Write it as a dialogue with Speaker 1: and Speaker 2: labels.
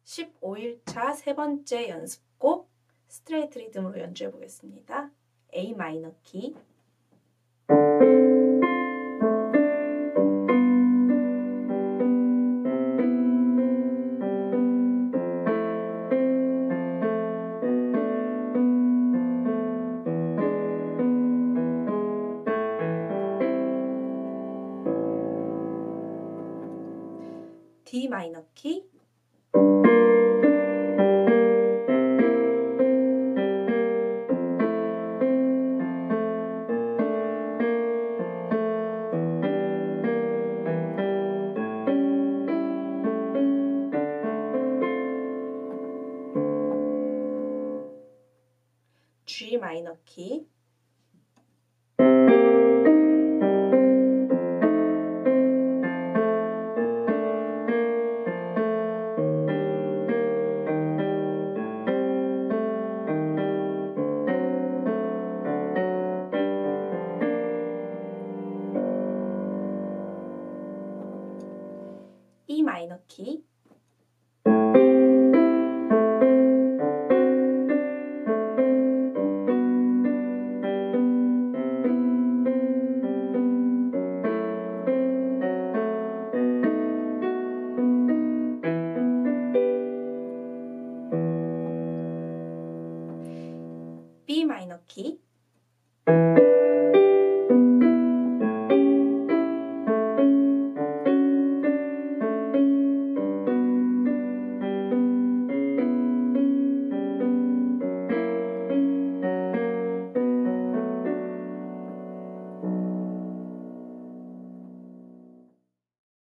Speaker 1: 15일차 세 번째 연습곡 스트레이트 리듬으로 연주해 보겠습니다. A 마이너 키, D 마이너 키, G 마이너 키, E 마이너 키, B 마이너 키,